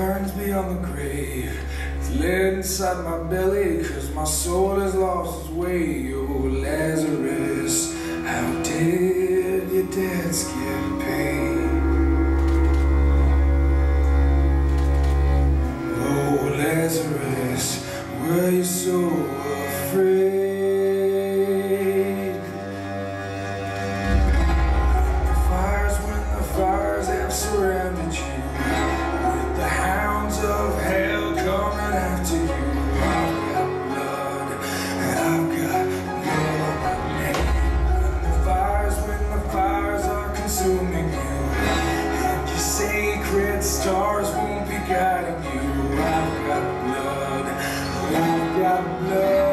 burns beyond the grave. It's lead inside my belly, 'cause my soul has lost its way. Oh, Lazarus, how did your debts get paid? Oh, Lazarus, were you so afraid? When the fires have surrounded you, with the hounds of hell coming after you, I've got blood on my name. When the fires are consuming you, and your sacred stars won't be guiding you, I've got blood, I've got blood.